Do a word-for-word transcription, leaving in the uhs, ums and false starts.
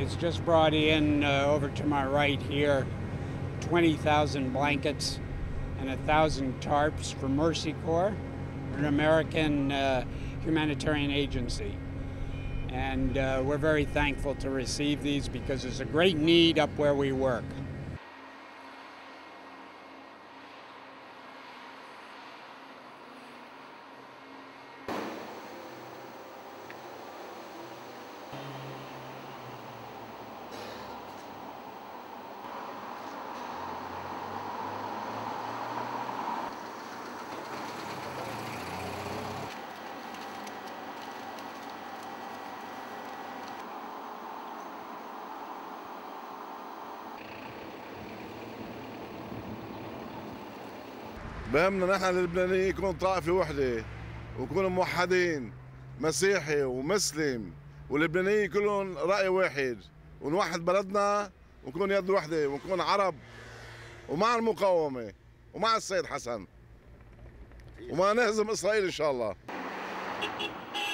has just brought in uh, over to my right here twenty thousand blankets and one thousand tarps for Mercy Corps, an American uh, humanitarian agency. And uh, we're very thankful to receive these because there's a great need up where we work. بهمنا نحن اللبنانيين يكون طائفة وحدة ونكونوا موحدين، مسيحي ومسلم واللبنانيين كلهم رأي واحد، ونوحد بلدنا ونكون يد وحدة ونكون عرب ومع المقاومة ومع السيد حسن وما نهزم إسرائيل إن شاء الله.